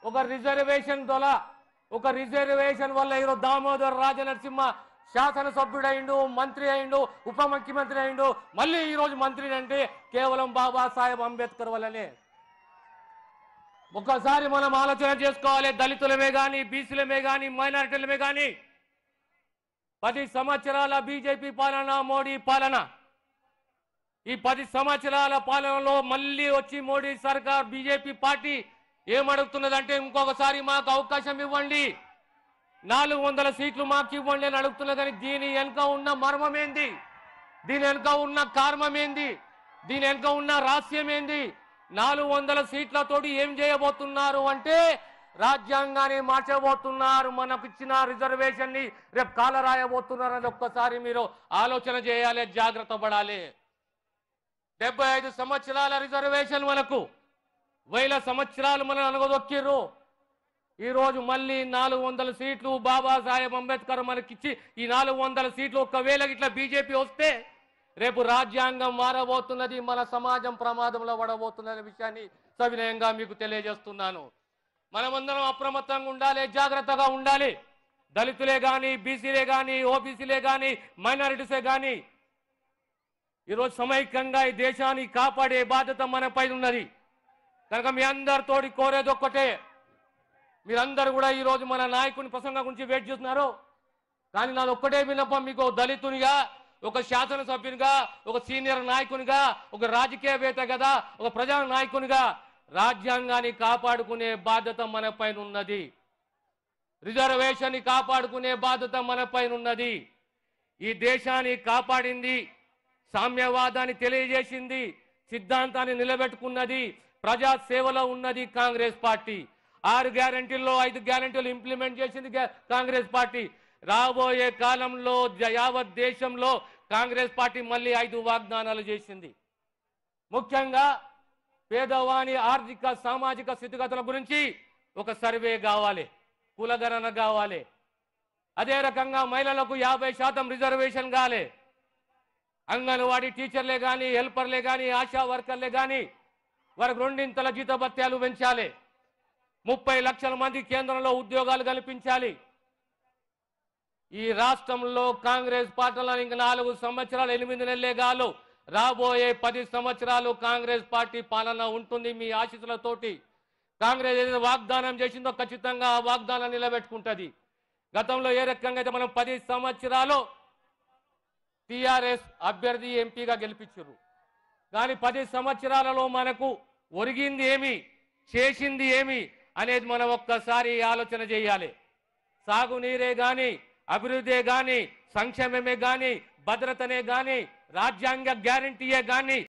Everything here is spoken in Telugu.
ఒక రిజర్వేషన్ వల్ల ఈరోజు దామోదర్ రాజనరసింహ శాసనసభ్యుడైండు, మంత్రి అయిండు, ఉప ముఖ్యమంత్రి అయిండు, మళ్ళీ ఈరోజు మంత్రి అంటే కేవలం బాబాసాహెబ్ అంబేద్కర్ వల్లనే. ఒక్కసారి మనం ఆలోచన చేసుకోవాలి. దళితులమే కానీ, బీసీలమే కానీ, మైనారిటీలమే కానీ 10 సంవత్సరాల బీజేపీ పాలన, మోడీ పాలన, ఈ 10 సంవత్సరాల పాలనలో మళ్ళీ వచ్చి మోడీ సర్కార్ బీజేపీ పార్టీ ఏమడుగుతున్నదంటే ఇంకొకసారి మాకు అవకాశం ఇవ్వండి, 400 సీట్లు మాకు ఇవ్వండి అని అడుగుతున్నది. కానీ దీని వెనుక ఉన్న మర్మం ఏంది, దీని వెనుక ఉన్న కారణం ఏంది, దీని వెనుక ఉన్న రహస్యం ఏంది? 400 సీట్లతోటి ఏం చేయబోతున్నారు అంటే రాజ్యాంగాన్ని మార్చబోతున్నారు, మనకు ఇచ్చిన రిజర్వేషన్ ని రేపు కాలరాయబోతున్నారు అని ఒక్కసారి మీరు ఆలోచన చేయాలి, జాగ్రత్త పడాలి. 75 సంవత్సరాల రిజర్వేషన్ మనకు, 1000 సంవత్సరాలు మనం అనగదొక్కిర్రు. ఈరోజు మళ్ళీ 400 సీట్లు బాబాసాహెబ్ అంబేద్కర్ మనకిచ్చి ఈ 400 సీట్లు ఒకవేళ ఇట్లా బీజేపీ వస్తే రేపు రాజ్యాంగం మారబోతున్నది, మన సమాజం ప్రమాదంలో పడబోతున్న విషయాన్ని సవినయంగా మీకు తెలియజేస్తున్నాను. మనమందరం అప్రమత్తంగా ఉండాలి, జాగ్రత్తగా ఉండాలి. దళితులే కానీ, బీసీలే కానీ, ఓబీసీలే కానీ, మైనారిటీసే కానీ ఈరోజు సమైక్యంగా ఈ దేశాన్ని కాపాడే బాధ్యత మనపై ఉన్నది. కనుక మీ అందరితోటి కోరేది ఒక్కటే, మీరందరూ కూడా ఈరోజు మన నాయకుని ప్రసంగం గురించి వెయిట్ చేస్తున్నారు. కానీ నాది ఒక్కటే విన్నపం, మీకు దళితునిగా, ఒక శాసనసభ్యునిగా, ఒక సీనియర్ నాయకునిగా, ఒక రాజకీయవేత్తగా, ఒక ప్రజా నాయకునిగా రాజ్యాంగాన్ని కాపాడుకునే బాధ్యత మన పైన ఉన్నది, రిజర్వేషన్ ని కాపాడుకునే బాధ్యత మన పైన ఉన్నది. ఈ దేశాన్ని కాపాడింది, సామ్యవాదాన్ని తెలియజేసింది, సిద్ధాంతాన్ని నిలబెట్టుకున్నది, ప్రజా సేవలో ఉన్నది కాంగ్రెస్ పార్టీ. 6 గ్యారెంటీల్లో 5 గ్యారెంటీలు ఇంప్లిమెంట్ చేసింది కాంగ్రెస్ పార్టీ. రాబోయే కాలంలో యావత్ దేశంలో కాంగ్రెస్ పార్టీ మళ్ళీ 5 వాగ్దానాలు చేసింది. ముఖ్యంగా పేదవాని ఆర్థిక సామాజిక స్థితిగతుల గురించి ఒక సర్వే కావాలి, కులగణన కావాలి. అదే రకంగా మహిళలకు 50% రిజర్వేషన్ కావాలి. అంగన్వాడీ టీచర్లే కానీ, హెల్పర్లే కానీ, ఆశా వర్కర్లే కానీ వారికి 2 జీతభత్యాలు పెంచాలి. 30 లక్షల మంది కేంద్రంలో ఉద్యోగాలు కల్పించాలి. ఈ రాష్ట్రంలో కాంగ్రెస్ పార్టీలో ఇంక 4 సంవత్సరాలు 8 నెలలే కాదు, రాబోయే 10 సంవత్సరాలు కాంగ్రెస్ పార్టీ పాలన ఉంటుంది. మీ ఆశీస్సులతోటి కాంగ్రెస్ ఏదైతే వాగ్దానం చేసిందో ఖచ్చితంగా ఆ వాగ్దానాన్ని నిలబెట్టుకుంటుంది. గతంలో ఏ రకంగా అయితే మనం 10 సంవత్సరాలు టీఆర్ఎస్ అభ్యర్థి ఎంపీగా గెలిపించారు, కానీ 10 సంవత్సరాలలో మనకు ఒరిగింది ఏమి, చేసింది ఏమి అనేది మనం ఒక్కసారి ఆలోచన చేయాలి. సాగునీరే కానీ, అభివృద్ధే కానీ, సంక్షేమమే కానీ, భద్రతనే కానీ, రాజ్యాంగ గ్యారంటీయే కానీ